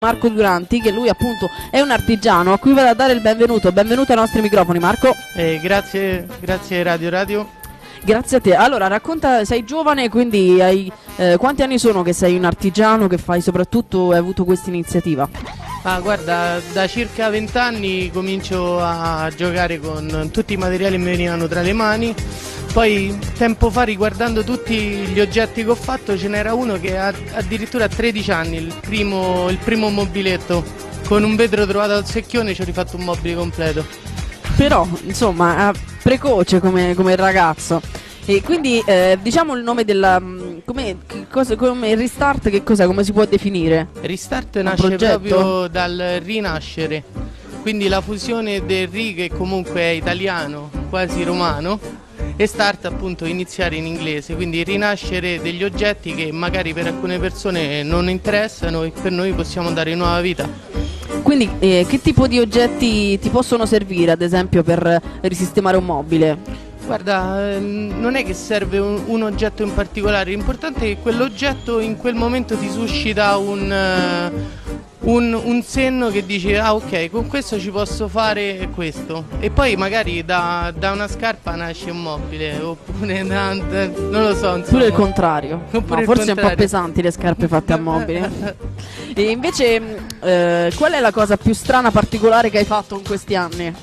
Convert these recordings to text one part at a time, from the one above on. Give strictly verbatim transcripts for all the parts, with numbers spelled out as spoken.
Marco Duranti, che lui appunto è un artigiano a cui vado a dare il benvenuto. Benvenuto ai nostri microfoni, Marco. Eh, grazie, grazie Radio Radio. Grazie a te. Allora, racconta, sei giovane, quindi hai eh, quanti anni sono che sei un artigiano, che fai soprattutto, hai avuto questa iniziativa? Ah, guarda, da circa vent'anni comincio a giocare con tutti i materiali che mi venivano tra le mani. Poi tempo fa, riguardando tutti gli oggetti che ho fatto, ce n'era uno che ha addirittura tredici anni, il primo, il primo mobiletto. Con un vetro trovato al secchione ci ho rifatto un mobile completo. Però, insomma, precoce come, come ragazzo. E quindi eh, diciamo il nome della come, cosa, come Restart, che cos'è, come si può definire? Restart nasce progetto? proprio dal rinascere, quindi la fusione del ri, che comunque è italiano, quasi romano, e start appunto iniziare in inglese, quindi rinascere degli oggetti che magari per alcune persone non interessano e per noi possiamo dare nuova vita. Quindi eh, che tipo di oggetti ti possono servire, ad esempio, per risistemare un mobile? Guarda, non è che serve un, un oggetto in particolare, l'importante è che quell'oggetto in quel momento ti suscita un, uh, un, un senno che dice ah ok, con questo ci posso fare questo, e poi magari da, da una scarpa nasce un mobile, oppure da, da, non lo so, insomma. Pure il contrario. Oppure no, il forse contrario. È un po' pesanti le scarpe fatte a mobile. E invece eh, qual è la cosa più strana, particolare che hai fatto in questi anni?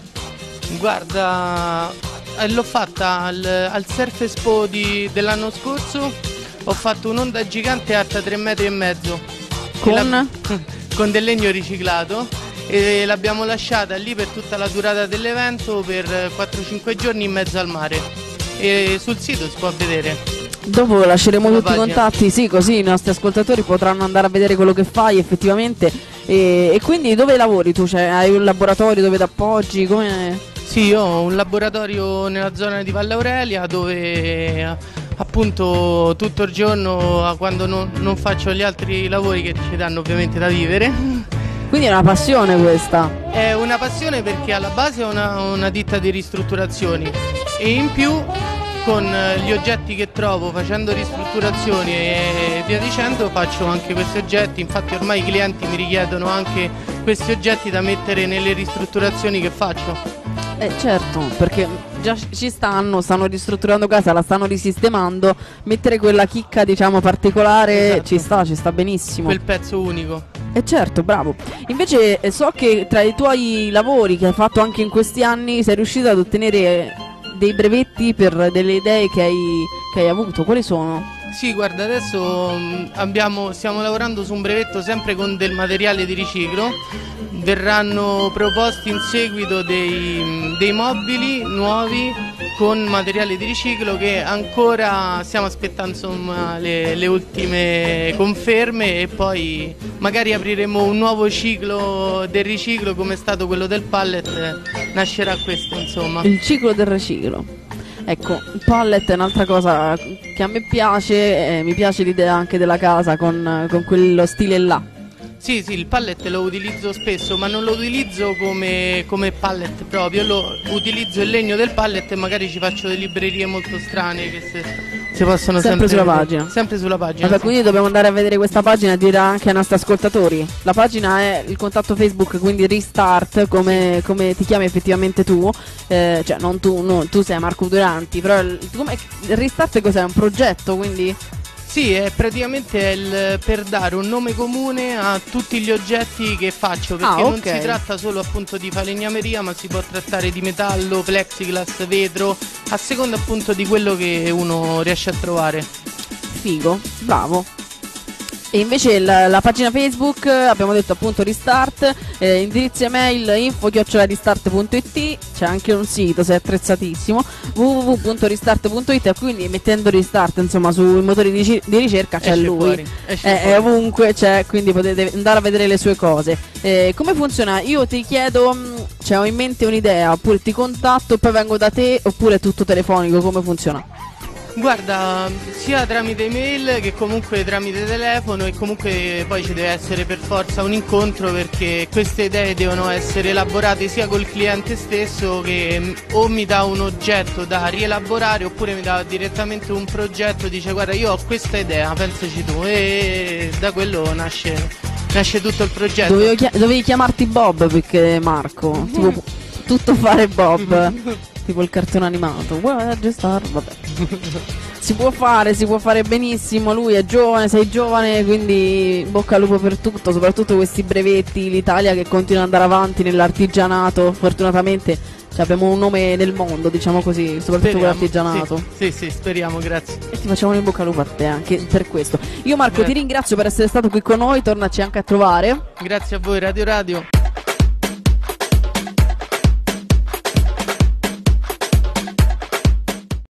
Guarda, l'ho fatta al, al Surf Expo di, dell'anno scorso. Ho fatto un'onda gigante alta tre metri e mezzo con? La, con del legno riciclato, e l'abbiamo lasciata lì per tutta la durata dell'evento, per quattro cinque giorni in mezzo al mare, e sul sito si può vedere. Dopo lasceremo tutti i pagina. contatti, sì, così i nostri ascoltatori potranno andare a vedere quello che fai effettivamente. E, e quindi dove lavori tu? Cioè, hai un laboratorio dove ti appoggi? Come... Sì, io ho un laboratorio nella zona di Valle Aurelia, dove appunto tutto il giorno, quando non, non faccio gli altri lavori che ci danno ovviamente da vivere. Quindi è una passione questa? È una passione perché alla base è una, una ditta di ristrutturazioni, e in più con gli oggetti che trovo facendo ristrutturazioni e via dicendo faccio anche questi oggetti. Infatti ormai i clienti mi richiedono anche questi oggetti da mettere nelle ristrutturazioni che faccio. Eh certo, perché già ci stanno, stanno ristrutturando casa, la stanno risistemando, mettere quella chicca diciamo particolare, esatto, ci sta, ci sta benissimo. Quel pezzo unico. Eh certo, bravo. Invece eh, so che tra i tuoi lavori che hai fatto anche in questi anni sei riuscito ad ottenere dei brevetti per delle idee che hai, che hai avuto. Quali sono? Sì, guarda, adesso abbiamo, stiamo lavorando su un brevetto sempre con del materiale di riciclo. Verranno proposti in seguito dei, dei mobili nuovi con materiale di riciclo, che ancora stiamo aspettando insomma le, le ultime conferme, e poi magari apriremo un nuovo ciclo del riciclo come è stato quello del pallet. Nascerà questo, insomma. Il ciclo del riciclo. Ecco, il pallet è un'altra cosa che a me piace, eh, mi piace l'idea anche della casa con, con quello stile là. Sì, sì, il pallet lo utilizzo spesso, ma non lo utilizzo come, come pallet proprio, lo utilizzo il legno del pallet, e magari ci faccio delle librerie molto strane che se, si possono sempre, sempre sulla vedere. pagina. Sempre sulla pagina. Vabbè, sì. quindi dobbiamo andare a vedere questa pagina e dire anche ai nostri ascoltatori. La pagina è il contatto Facebook, quindi Restart, come, come ti chiami effettivamente tu, eh, cioè non tu, no, tu sei Marco Duranti, però il, come, il Restart cos'è? Un progetto, quindi? Sì, è praticamente il, per dare un nome comune a tutti gli oggetti che faccio, perché ah, okay. non si tratta solo appunto di falegnameria, ma si può trattare di metallo, plexiglass, vetro, a seconda appunto di quello che uno riesce a trovare. Figo, bravo. E invece la, la pagina Facebook, abbiamo detto appunto Restart, eh, indirizzo email info chiocciola restart punto it, c'è anche un sito, sei attrezzatissimo, w w w punto restart punto it, e quindi mettendo Restart insomma sui motori di, di ricerca c'è esce lui, fuori, esce è, fuori. è ovunque c'è, quindi potete andare a vedere le sue cose. Eh, come funziona? Io ti chiedo, mh, cioè ho in mente un'idea, oppure ti contatto e poi vengo da te, oppure è tutto telefonico, come funziona? Guarda, sia tramite email che comunque tramite telefono, e comunque poi ci deve essere per forza un incontro, perché queste idee devono essere elaborate sia col cliente stesso, che o mi dà un oggetto da rielaborare, oppure mi dà direttamente un progetto, dice guarda io ho questa idea, pensaci tu, e da quello nasce nasce tutto il progetto. Dovevo chia- dovevi chiamarti Bob perché Marco, tipo tutto fare Bob, tipo il cartone animato. Guarda, star, vabbè. Si può fare, si può fare benissimo, lui è giovane, sei giovane, quindi in bocca al lupo per tutto, soprattutto questi brevetti, l'Italia che continua ad andare avanti nell'artigianato, fortunatamente cioè, abbiamo un nome nel mondo, diciamo così, soprattutto con l'artigianato. Sì, sì, sì, speriamo, grazie. E ti facciamo in bocca al lupo a te anche per questo. Io Marco Grazie. ti ringrazio per essere stato qui con noi, tornaci anche a trovare. Grazie a voi Radio Radio.